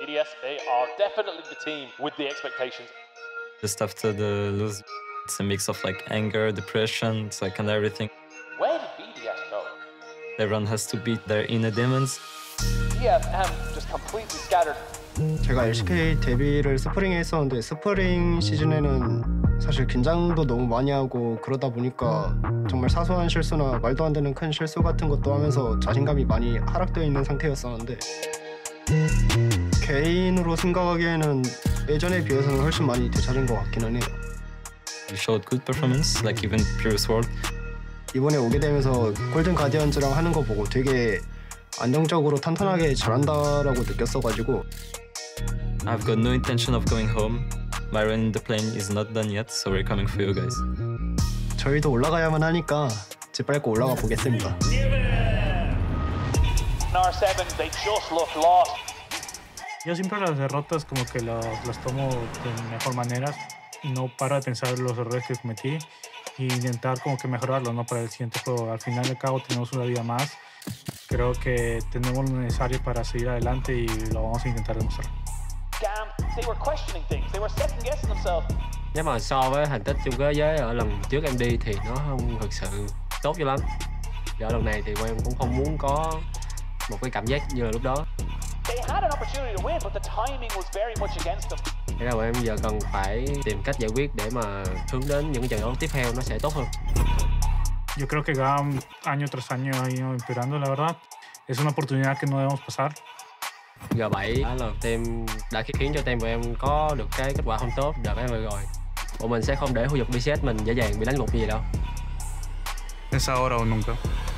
BDS, they are definitely the team with the expectations. Just after the lose, it's a mix of like anger, depression, it's like kind of everything. Where did BDS go? Everyone has to beat their inner demons. EFM just completely scattered. 제가 LCK 데뷔를 스프링에 했었는데 스프링 시즌에는 사실 긴장도 너무 많이 하고 그러다 보니까 정말 사소한 실수나 말도 안 되는 큰 실수 같은 것도 하면서 자신감이 많이 하락되어 있는 상태였었는데 개인으로 생각하기에는 예전에 비해서는 훨씬 많이 되찾은 것 같기는 해요. We showed good performance, like even previous world. 이번에 오게 되면서 골든 가디언즈랑 하는 거 보고 되게 안정적으로 탄탄하게 잘한다라고 느꼈어가지고 I've got no intention of going home. My run in the plane is not done yet, so we're coming for you guys. 저희도 올라가야만 하니까 짓밟고 올라가 보겠습니다. R7, they just look lost. Yo siempre las derrotas como que las tomo de mejor manera, no paro de pensar los errores que cometí e intentar como que mejorarlos, ¿no? Para el siguiente juego. Al final y al cabo tenemos una vida más. Creo que tenemos lo necesario para seguir adelante y lo vamos a intentar demostrar. They were questioning things. They were second guessing themselves. Nếu mà so với thành tích chung kết giới ở lần trước em đi thì nó không thực sự tốt cho lắm. Ở lần này thì em cũng không muốn có một cái cảm giác như là lúc đó. They had an opportunity to win, but the timing was very much against them. Thế là bọn em giờ cần phải tìm cách giải quyết để mà hướng đến những cái trận đấu tiếp theo nó sẽ tốt hơn. Yo creo que GAM año tras año ha ido empeorando, la verdad. Es una oportunidad que no debemos pasar. G7 là team đã khiến cho team của em có được cái kết quả không tốt đợt em vừa rồi. Bọn mình sẽ không để khu vực BCS mình dễ dàng bị đánh gục như vậy đâu. Es ahora o nunca.